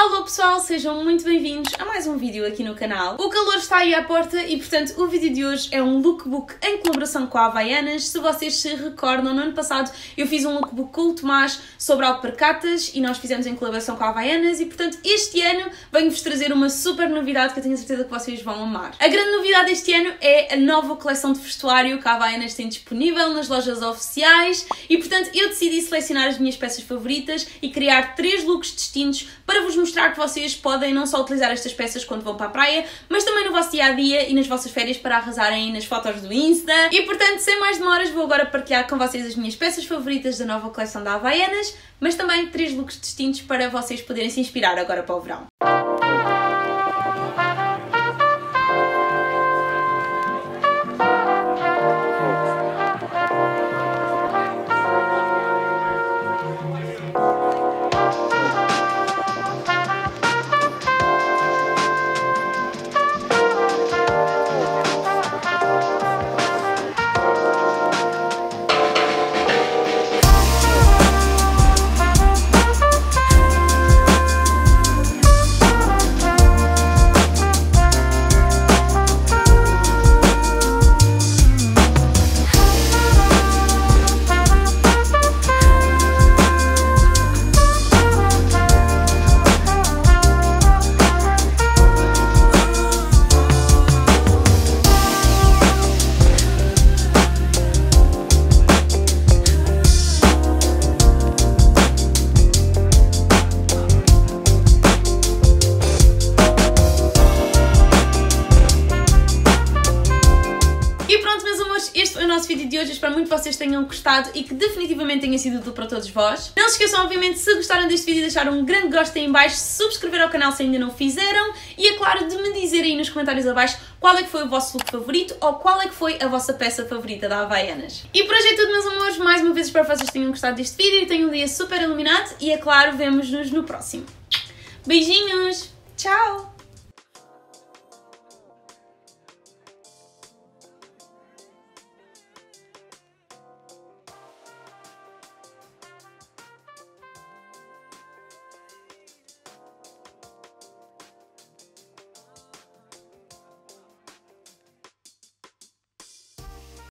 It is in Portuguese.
Alô pessoal, sejam muito bem-vindos a mais um vídeo aqui no canal. O calor está aí à porta e, portanto, o vídeo de hoje é um lookbook em colaboração com a Havaianas. Se vocês se recordam, no ano passado eu fiz um lookbook com o Tomás sobre alpercatas e nós fizemos em colaboração com a Havaianas e, portanto, este ano venho-vos trazer uma super novidade que eu tenho a certeza que vocês vão amar. A grande novidade deste ano é a nova coleção de vestuário que a Havaianas tem disponível nas lojas oficiais e, portanto, eu decidi selecionar as minhas peças favoritas e criar 3 looks distintos para vos mostrar que vocês podem não só utilizar estas peças quando vão para a praia, mas também no vosso dia-a-dia e nas vossas férias para arrasarem nas fotos do Insta. E portanto, sem mais demoras, vou agora partilhar com vocês as minhas peças favoritas da nova coleção da Havaianas, mas também 3 looks distintos para vocês poderem se inspirar agora para o verão. Este foi o nosso vídeo de hoje, eu espero muito que vocês tenham gostado e que definitivamente tenha sido útil para todos vós. Não se esqueçam, obviamente, se gostaram deste vídeo, deixar um grande gosto aí em baixo, subscrever ao canal se ainda não o fizeram e, é claro, de me dizerem aí nos comentários abaixo qual é que foi o vosso look favorito ou qual é que foi a vossa peça favorita da Havaianas. E por hoje é tudo, meus amores, mais uma vez espero que vocês tenham gostado deste vídeo e tenham um dia super iluminado e, é claro, vemo-nos no próximo. Beijinhos! Tchau!